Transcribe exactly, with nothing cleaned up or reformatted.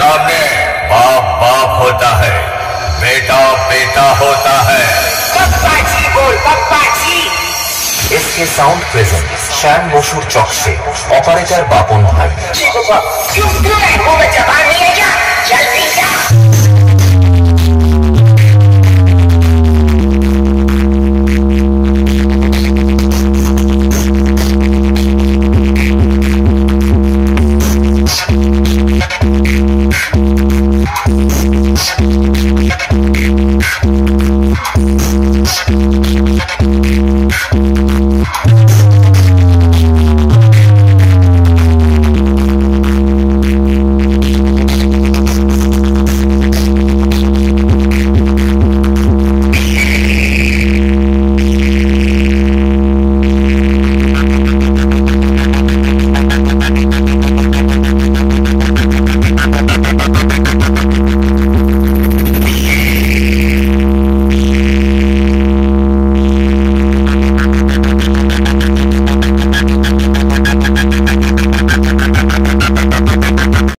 सामने बाप बाप होता है, बेटा बेटा होता है। पप्पा जी बोल, पप्पा जी। इसके साउंड प्रेजेंट श्याम बसुर चक से ऑपरेटर बापन भाई। क्यों क्यों है वो बचा